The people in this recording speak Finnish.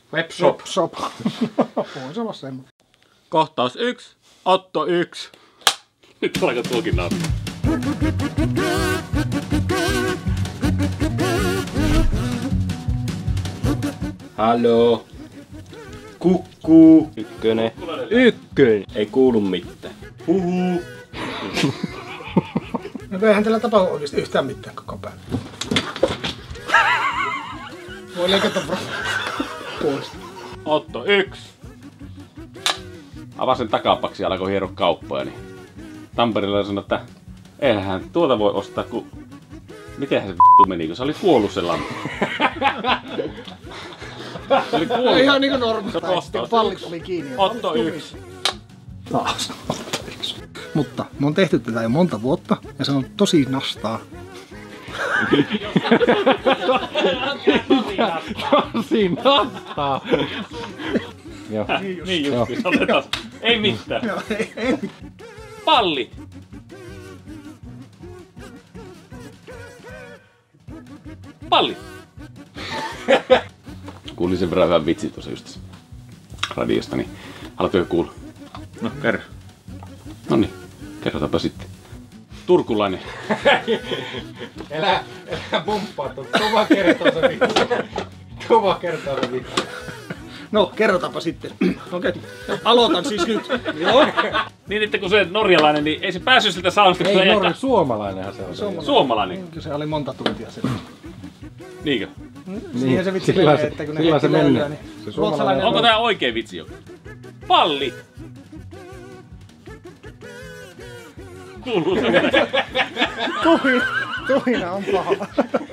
Webshop. Webshop. Voisi olla semmoinen. Kohtaus 1. Otto 1. Nyt alkaa tuokin nauttia. Haloo. Kukkuu. Ykkönen. Ykkönen. Ei kuulu mitään. Huhu. No eihän tällä tapahdu oikeesti yhtään mitään koko päivä. Voi leikata pois. Otto 1. Avasin takapaksi ja alkoi hieroa kauppoja, niin Tampereella sanoi, että eihän tuota voi ostaa, kun mitenhän se vittu meni, kun se oli kuollut se lamppu. Se oli kuollut. Ihan niinku normaali. Kohtaus Pallit 1. oli kiinni. Otto 1. Taas. Otto 1. Mutta me on tehty tätä jo monta vuotta ja se on tosi nastaa. Tosi nastaa. Joo. Niin justi, otetaan. Ei mitään. Joo, ei. Palli. Palli. Kuulin sen verran hyvän vitsin tuossa just radiosta, niin haluatko kuulla? No, kerro. Noniin, kerrotaanpa sitten. Turkulainen. Elä pumppaa tuota. Tuva kertoo se vittu. Tuva kertoo se vittu. No, kerrotaanpa sitten. Okei. Aloitan siis nyt. Joo. Niin, että kun se norjalainen, niin ei se päässyt siltä saunasta. Ei Norja, suomalainenhan se on. Suomalainen. Se oli monta tuntia sitten. Niinkö? Siihen se vitsi menee, että kun ne heitti löylyä, niin ruotsalainen Onko tää oikein vitsi joku? Palli. Kuuluu se. Tuhina on paha.